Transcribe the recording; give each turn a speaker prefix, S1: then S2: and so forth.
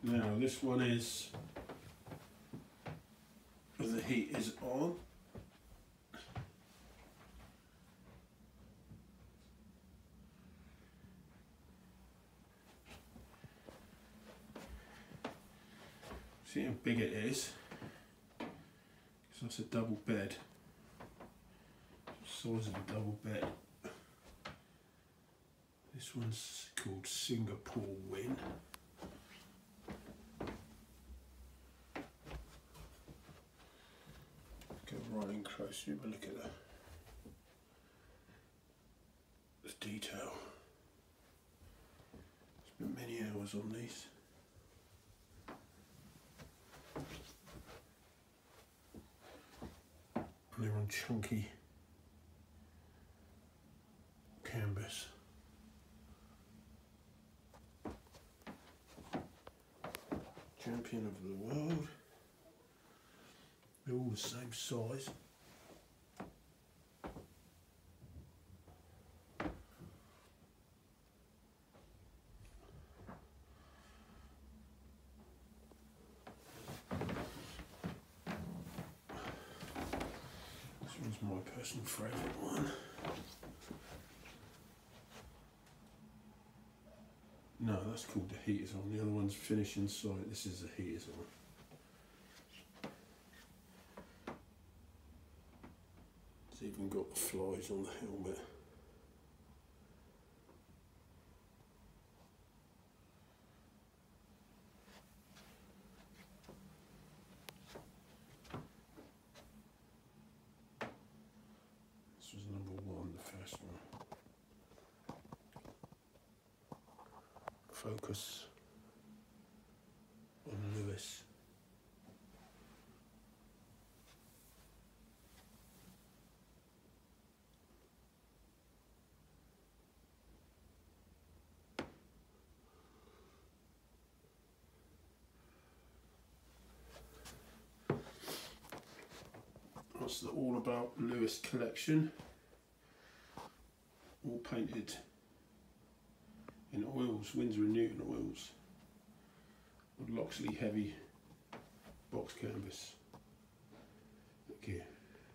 S1: Now this one is, the heat is on. See how big it is? So it's a double bed. Size of a double bed. This one's called Singapore Win. Go right in close, have a look at the detail. Spent many hours on these. And they're on chunky canvas. Champion of the world. They're all the same size. This one's my personal favourite one. No, that's called the heaters on. The other one's finished inside. This is the heaters on. It's even got the flies on the helmet. This was #1, the first one. Focus on Lewis. That's the All About Lewis collection. All painted in oils, Winsor & Newton oils, with Loxley heavy box canvas. Look here.